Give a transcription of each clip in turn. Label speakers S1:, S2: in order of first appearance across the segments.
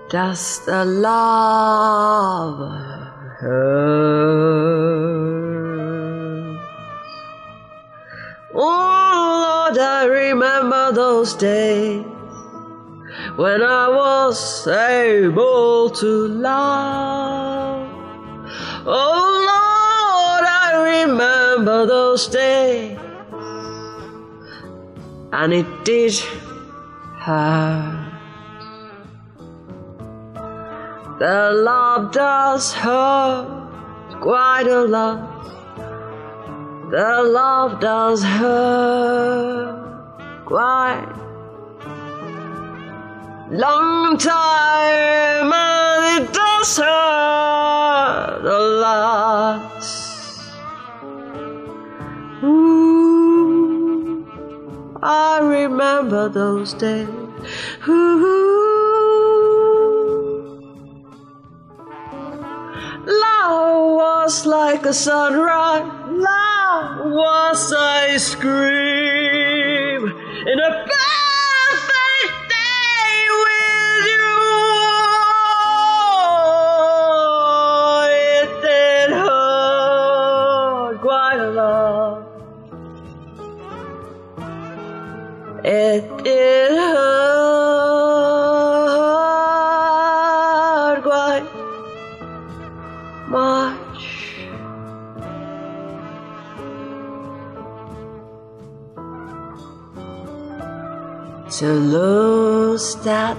S1: does the love hurt? Oh Lord, I remember those days when I was able to love. Oh Lord, I remember those days, and it did hurt. The love does hurt quite a lot. The love does hurt quite long time, and it does hurt a lot. Ooh, I remember those days. Ooh, love was like a sunrise. Love was a scream in a perfect day with you. It did hurt quite a lot. It did hurt quite much. To lose that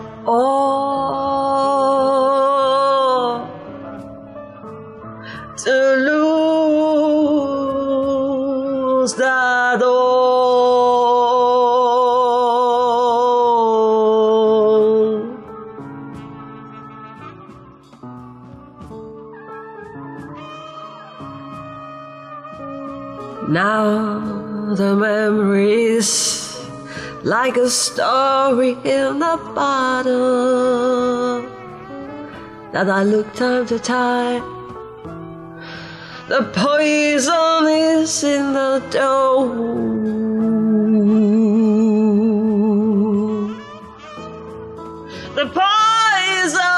S1: all, to lose that all. Now the memories like a story in the bottle that I look time to time. The poison is in the dough. The poison